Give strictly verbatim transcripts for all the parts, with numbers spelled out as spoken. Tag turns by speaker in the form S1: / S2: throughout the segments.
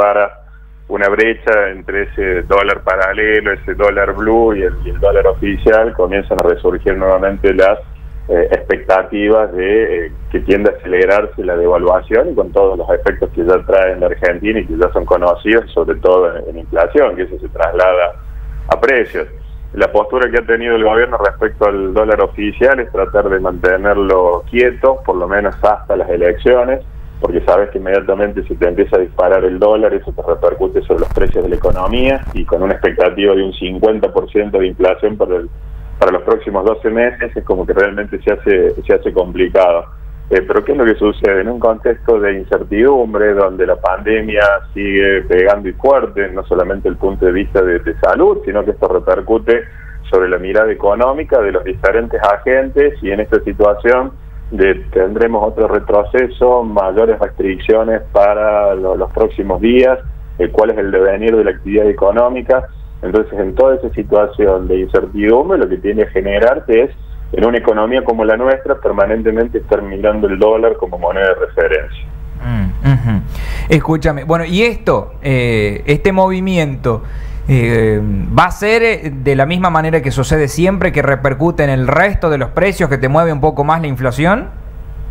S1: dispara una brecha entre ese dólar paralelo, ese dólar blue y el, y el dólar oficial, comienzan a resurgir nuevamente las eh, expectativas de eh, que tiende a acelerarse la devaluación y con todos los efectos que ya trae en la Argentina y que ya son conocidos, sobre todo en, en inflación, que eso se traslada a precios. La postura que ha tenido el gobierno respecto al dólar oficial es tratar de mantenerlo quieto, por lo menos hasta las elecciones, porque sabes que inmediatamente si te empieza a disparar el dólar, eso te repercute sobre los precios de la economía, y con una expectativa de un cincuenta por ciento de inflación para, el, para los próximos doce meses, es como que realmente se hace, se hace complicado. Eh, pero ¿qué es lo que sucede? En un contexto de incertidumbre, donde la pandemia sigue pegando y fuerte, no solamente el punto de vista de, de salud, sino que esto repercute sobre la mirada económica de los diferentes agentes, y en esta situación de, tendremos otro retroceso, mayores restricciones para lo, los próximos días, eh, cuál es el devenir de la actividad económica. Entonces, en toda esa situación de incertidumbre, lo que tiene que generarte es, en una economía como la nuestra, permanentemente estar mirando el dólar como moneda de referencia.
S2: Mm, uh-huh. Escúchame, bueno, y esto, eh, este movimiento, eh, ¿va a ser de la misma manera que sucede siempre, que repercute en el resto de los precios, que te mueve un poco más la inflación?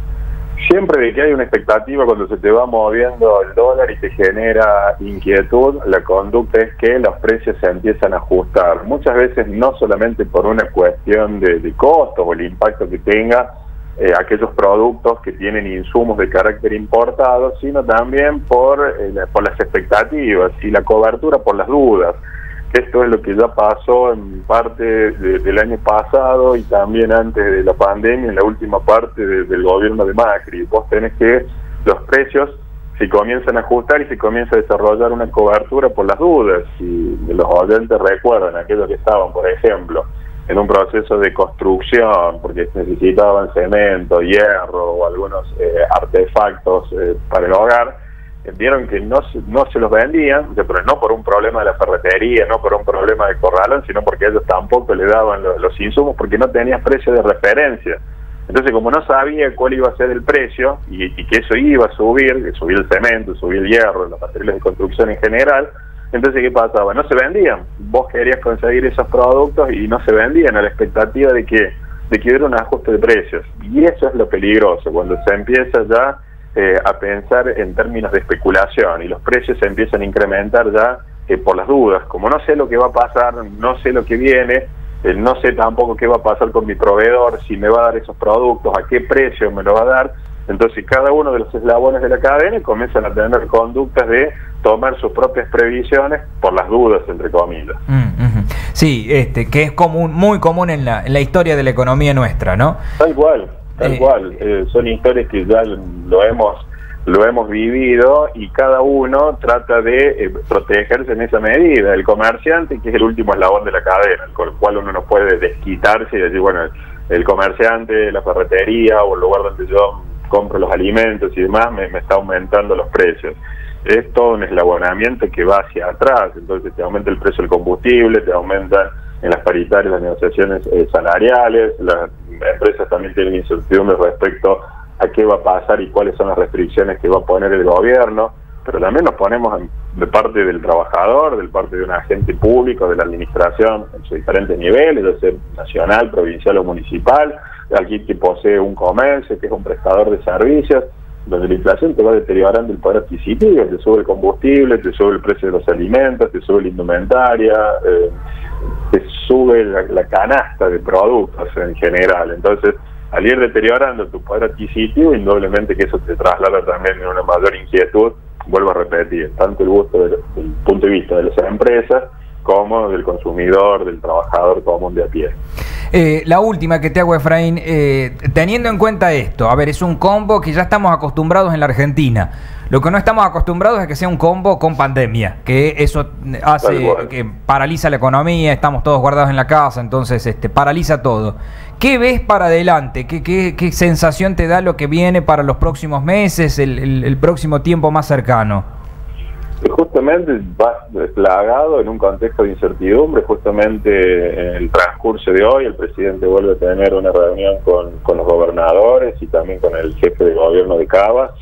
S1: Siempre de que hay una expectativa, cuando se te va moviendo el dólar y te genera inquietud, la conducta es que los precios se empiezan a ajustar. Muchas veces no solamente por una cuestión de, de costo o el impacto que tenga eh, aquellos productos que tienen insumos de carácter importado, sino también por, eh, por las expectativas y la cobertura por las dudas. Esto es lo que ya pasó en parte de, del año pasado y también antes de la pandemia, en la última parte de, del gobierno de Macri. Vos tenés que los precios se comienzan a ajustar y se comienza a desarrollar una cobertura por las dudas. Si los oyentes recuerdan, aquellos que estaban, por ejemplo, en un proceso de construcción, porque necesitaban cemento, hierro o algunos eh, artefactos eh, para el hogar, vieron que no, no se los vendían, pero no por un problema de la ferretería, no por un problema de corralón, sino porque ellos tampoco le daban los, los insumos, porque no tenían precio de referencia. Entonces, como no sabía cuál iba a ser el precio, y, y que eso iba a subir, que subía el cemento, subía el hierro, los materiales de construcción en general, entonces, ¿qué pasaba? No se vendían. Vos querías conseguir esos productos y no se vendían, a la expectativa de que, de que hubiera un ajuste de precios. Y eso es lo peligroso, cuando se empieza ya Eh, a pensar en términos de especulación y los precios se empiezan a incrementar ya eh, por las dudas. Como no sé lo que va a pasar, no sé lo que viene, eh, no sé tampoco qué va a pasar con mi proveedor, si me va a dar esos productos, a qué precio me lo va a dar. Entonces cada uno de los eslabones de la cadena comienzan a tener conductas de tomar sus propias previsiones por las dudas, entre comillas.
S2: Mm, uh-huh. Sí, este, que es común, muy común en la, en la historia de la economía nuestra, ¿no?
S1: Tal cual. Tal cual, eh, son historias que ya lo hemos lo hemos vivido y cada uno trata de eh, protegerse en esa medida. El comerciante, que es el último eslabón de la cadena, con el cual uno no puede desquitarse y decir, bueno, el, el comerciante, la ferretería o el lugar donde yo compro los alimentos y demás me, me está aumentando los precios. Es todo un eslabonamiento que va hacia atrás, entonces te aumenta el precio del combustible, te aumentan en las paritarias las negociaciones eh, salariales, las empresas también tienen incertidumbre respecto a qué va a pasar y cuáles son las restricciones que va a poner el gobierno, pero también nos ponemos en, de parte del trabajador, de parte de un agente público, de la administración en sus diferentes niveles, ya sea nacional, provincial o municipal, alguien que posee un comercio, que es un prestador de servicios, donde la inflación te va deteriorando el poder adquisitivo, te sube el combustible, te sube el precio de los alimentos, te sube la indumentaria, eh, te sube la, la canasta de productos en general. Entonces, al ir deteriorando tu poder adquisitivo, indudablemente que eso te traslada también en una mayor inquietud, vuelvo a repetir, tanto el gusto del, del punto de vista de las empresas como del consumidor, del trabajador común de a pie.
S2: Eh, la última que te hago, Efraín, eh, teniendo en cuenta esto, a ver, es un combo que ya estamos acostumbrados en la Argentina. Lo que no estamos acostumbrados es que sea un combo con pandemia, que eso hace que paraliza la economía, estamos todos guardados en la casa, entonces este paraliza todo. ¿Qué ves para adelante? ¿Qué, qué, qué sensación te da lo que viene para los próximos meses, el, el, el próximo tiempo más cercano?
S1: Justamente va plagado en un contexto de incertidumbre. Justamente en el transcurso de hoy el presidente vuelve a tener una reunión con, con los gobernadores y también con el jefe de gobierno de Cava,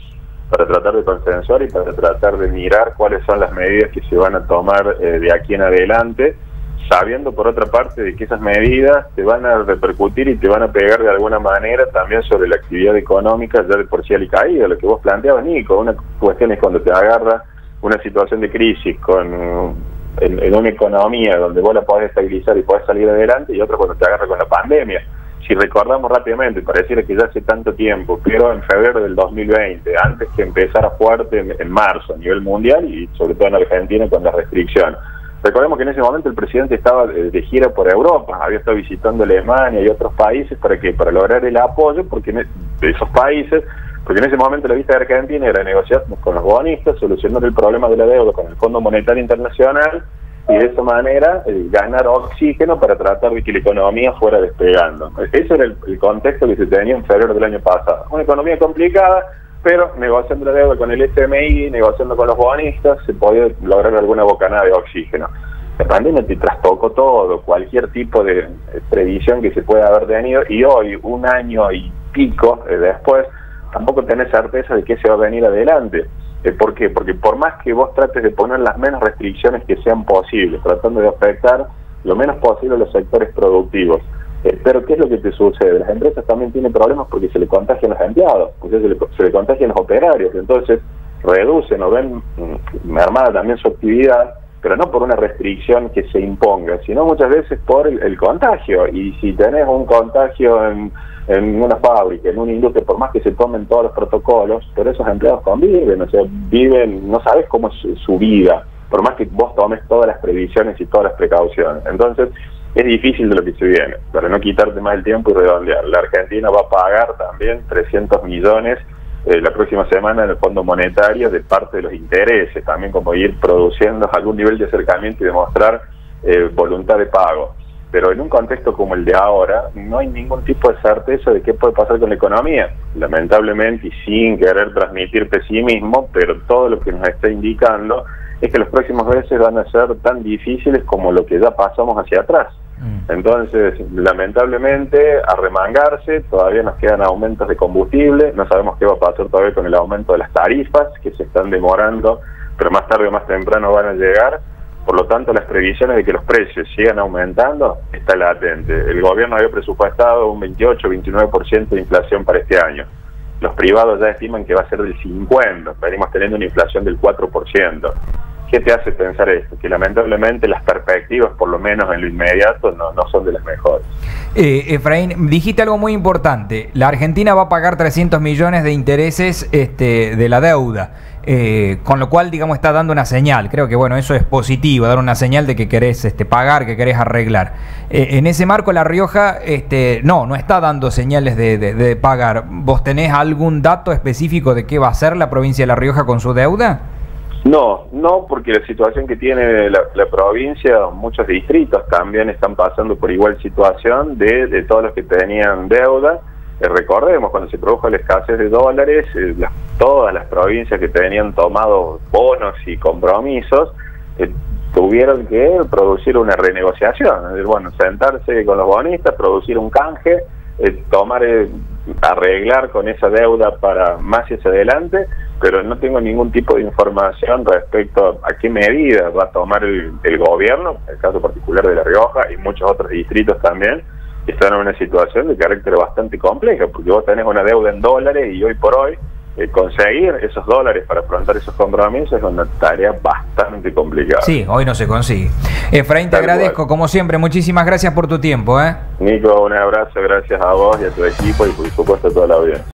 S1: para tratar de consensuar y para tratar de mirar cuáles son las medidas que se van a tomar eh, de aquí en adelante, sabiendo por otra parte de que esas medidas te van a repercutir y te van a pegar de alguna manera también sobre la actividad económica ya de por sí alicaída, lo que vos planteabas, Nico. Una cuestión es cuando te agarra una situación de crisis con en, en una economía donde vos la podés estabilizar y podés salir adelante, y otra cuando te agarra con la pandemia. Si recordamos rápidamente, pareciera que ya hace tanto tiempo, pero en febrero del dos mil veinte, antes que empezara fuerte en, en marzo a nivel mundial y sobre todo en Argentina con las restricciones, recordemos que en ese momento el presidente estaba de, de gira por Europa, había estado visitando Alemania y otros países para que para lograr el apoyo porque en, de esos países, porque en ese momento la vista de Argentina era negociar con los bonistas, solucionar el problema de la deuda con el Fondo Monetario Internacional y de esa manera eh, ganar oxígeno para tratar de que la economía fuera despegando. Ese era el, el contexto que se tenía en febrero del año pasado. Una economía complicada, pero negociando la deuda con el F M I, negociando con los bonistas, se podía lograr alguna bocanada de oxígeno. La pandemia te trastocó todo, cualquier tipo de previsión que se pueda haber tenido, y hoy, un año y pico eh, después, tampoco tenés certeza de qué se va a venir adelante. Eh, ¿Por qué? Porque por más que vos trates de poner las menos restricciones que sean posibles, tratando de afectar lo menos posible a los sectores productivos, Eh, pero ¿qué es lo que te sucede? Las empresas también tienen problemas porque se le contagian los empleados, porque se le, se le contagian los operarios, entonces reducen o ven mm, mermada también su actividad, pero no por una restricción que se imponga, sino muchas veces por el, el contagio. Y si tenés un contagio en, en una fábrica, en una industria, por más que se tomen todos los protocolos, pero esos empleados conviven, o sea, viven, no sabes cómo es su, su vida, por más que vos tomes todas las previsiones y todas las precauciones. Entonces, es difícil de lo que se viene. Para no quitarte más el tiempo y redondear, la Argentina va a pagar también trescientos millones eh, la próxima semana en el Fondo Monetario de parte de los intereses, también como ir produciendo algún nivel de acercamiento y demostrar eh, voluntad de pago. Pero en un contexto como el de ahora, no hay ningún tipo de certeza de qué puede pasar con la economía. Lamentablemente, y sin querer transmitir pesimismo, pero todo lo que nos está indicando es que los próximos meses van a ser tan difíciles como lo que ya pasamos hacia atrás. Mm. Entonces, lamentablemente, a remangarse, todavía nos quedan aumentos de combustible, no sabemos qué va a pasar todavía con el aumento de las tarifas, que se están demorando, pero más tarde o más temprano van a llegar. Por lo tanto, las previsiones de que los precios sigan aumentando está latente. El gobierno había presupuestado un veintiocho, veintinueve por ciento de inflación para este año. Los privados ya estiman que va a ser del cincuenta por ciento, venimos teniendo una inflación del cuatro por ciento. ¿Qué te hace pensar esto? Que lamentablemente las perspectivas, por lo menos en lo inmediato, no, no son de las mejores.
S2: Eh, Efraín, dijiste algo muy importante. La Argentina va a pagar trescientos millones de intereses este, de la deuda, eh, con lo cual, digamos, está dando una señal. Creo que, bueno, eso es positivo, dar una señal de que querés este, pagar, que querés arreglar. Eh, en ese marco, La Rioja este, no, no está dando señales de, de, de pagar. ¿Vos tenés algún dato específico de qué va a hacer la provincia de La Rioja con su deuda?
S1: No, no, porque la situación que tiene la, la provincia, muchos distritos también están pasando por igual situación de, de todos los que tenían deuda. Eh, recordemos, cuando se produjo la escasez de dólares, eh, las, todas las provincias que tenían tomado bonos y compromisos eh, tuvieron que producir una renegociación. Es decir, bueno, sentarse con los bonistas, producir un canje, eh, tomar, eh, arreglar con esa deuda para más hacia adelante, pero no tengo ningún tipo de información respecto a qué medida va a tomar el, el gobierno, el caso particular de La Rioja y muchos otros distritos también, que están en una situación de carácter bastante compleja, porque vos tenés una deuda en dólares y hoy por hoy eh, conseguir esos dólares para afrontar esos compromisos es una tarea bastante complicada.
S2: Sí, hoy no se consigue. Efraín, te Tal agradezco, cual. como siempre, muchísimas gracias por tu tiempo. ¿eh?
S1: Nico, un abrazo, gracias a vos y a tu equipo y por supuesto a toda la audiencia.